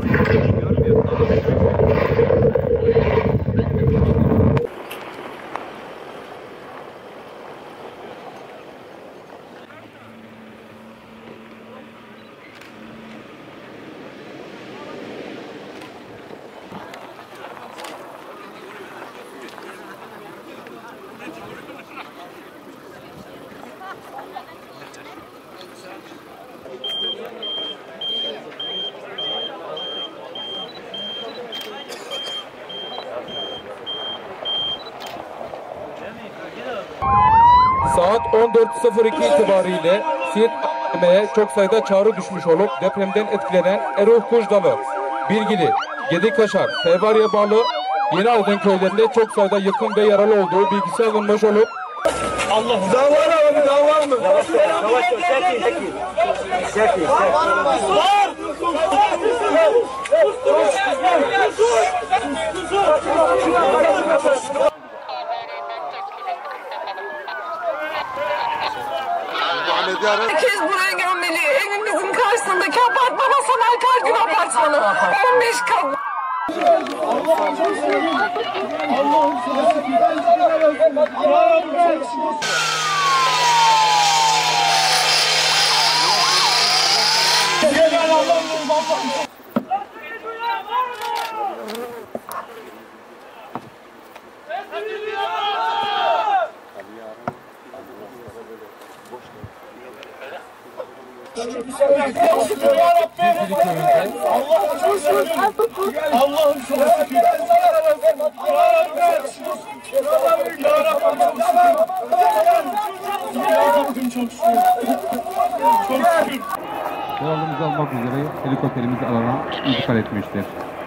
Saat 14.02 itibariyle Siirt'e çok sayıda çağrı düşmüş olup depremden etkilenen Eruh Kuşdalı, Birgili, Gedikaşar, Fevariye bağlı Yeni Aydın köylerinde çok sayıda yıkım ve yaralı olduğu bilgisi alınmış olup Allah daha var abi, daha var mı? Yavaş yavaş çekin. Herkes buraya gömmeli. Evimizin karşısındaki apartmana Sanal Kargün apartmanı. 15 kat. Allah'ım sana şükür. Yaralımızı almak üzere helikopterimiz alana intikal etmiştir.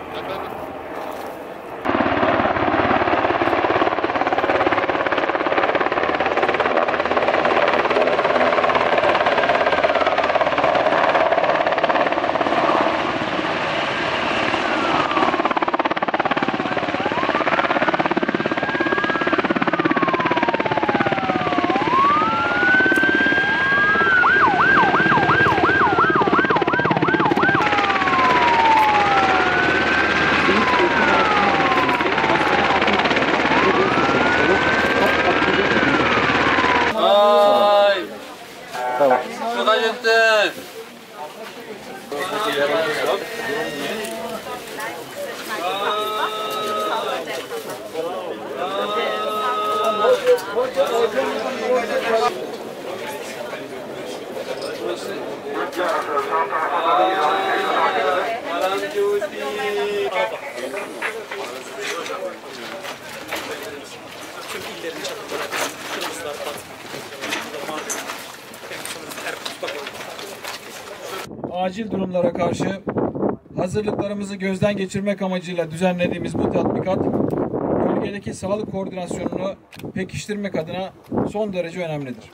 Acil durumlara karşı hazırlıklarımızı gözden geçirmek amacıyla düzenlediğimiz bu tatbikat, bölgedeki sağlık koordinasyonunu pekiştirmek adına son derece önemlidir.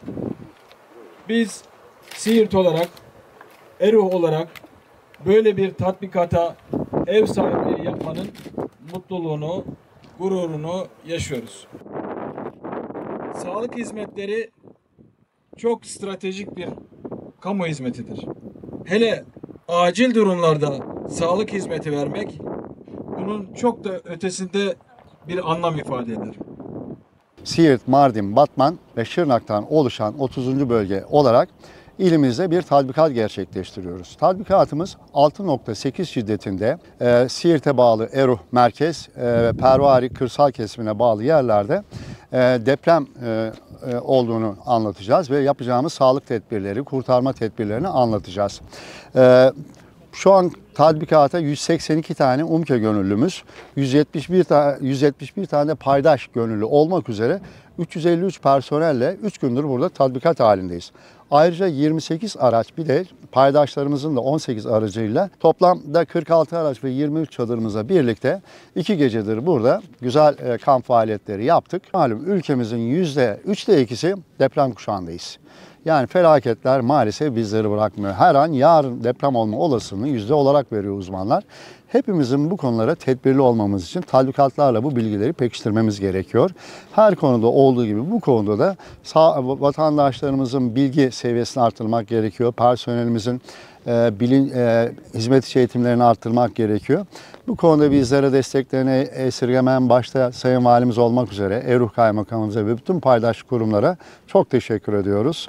Biz Siirt olarak, Eruh olarak böyle bir tatbikata ev sahipliği yapmanın mutluluğunu, gururunu yaşıyoruz. Sağlık hizmetleri çok stratejik bir kamu hizmetidir. Hele acil durumlarda sağlık hizmeti vermek bunun çok da ötesinde bir anlam ifade eder. Siirt, Mardin, Batman ve Şırnak'tan oluşan 30. bölge olarak ilimizde bir tatbikat gerçekleştiriyoruz. Tatbikatımız 6.8 şiddetinde Siirt'e bağlı Eruh merkez ve Pervari kırsal kesimine bağlı yerlerde deprem olduğunu anlatacağız ve yapacağımız sağlık tedbirleri, kurtarma tedbirlerini anlatacağız. Şu an tatbikata 182 tane UMKE gönüllümüz, 171 tane paydaş gönüllü olmak üzere 353 personelle 3 gündür burada tatbikat halindeyiz. Ayrıca 28 araç bir de paydaşlarımızın da 18 aracıyla toplamda 46 araç ve 23 çadırımızla birlikte 2 gecedir burada güzel kamp faaliyetleri yaptık. Malum ülkemizin %3'te 2'si deprem kuşağındayız. Yani felaketler maalesef bizleri bırakmıyor. Her an yarın deprem olma olasılığını yüzde olarak veriyor uzmanlar. Hepimizin bu konulara tedbirli olmamız için tatbikatlarla bu bilgileri pekiştirmemiz gerekiyor. Her konuda olduğu gibi bu konuda da vatandaşlarımızın bilgi seviyesini artırmak gerekiyor. Personelimizin hizmet içi eğitimlerini arttırmak gerekiyor. Bu konuda bizlere desteklerini esirgemen başta Sayın Valimiz olmak üzere Erzurum Kaymakamımıza ve bütün paydaş kurumlara çok teşekkür ediyoruz.